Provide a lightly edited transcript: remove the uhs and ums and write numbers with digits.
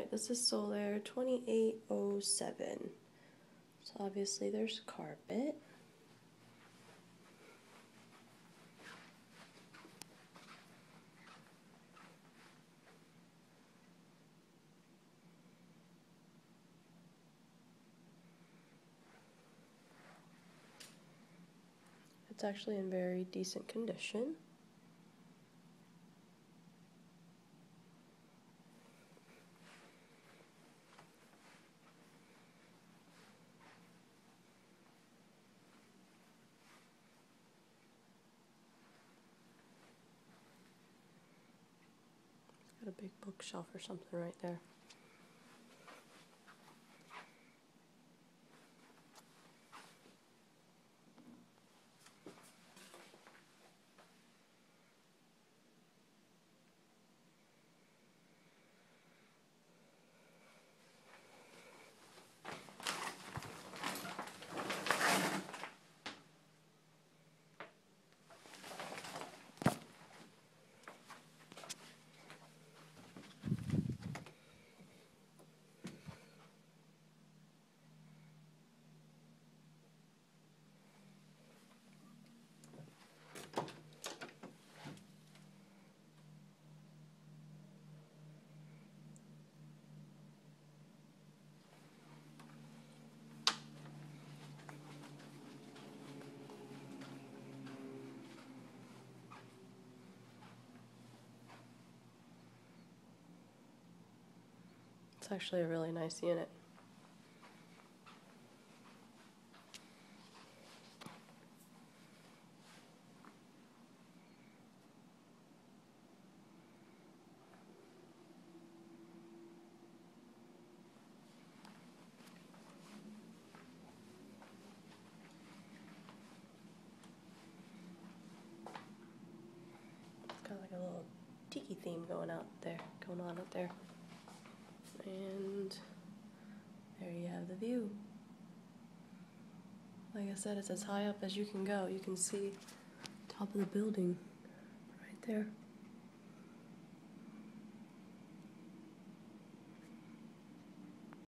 Alright, this is Solaire 2807. So obviously there's carpet. It's actually in very decent condition. Got a big bookshelf or something right there. It's actually a really nice unit. It's got like a little tiki theme going on out there. And there you have the view. Like I said, it's as high up as you can go. You can see top of the building right there.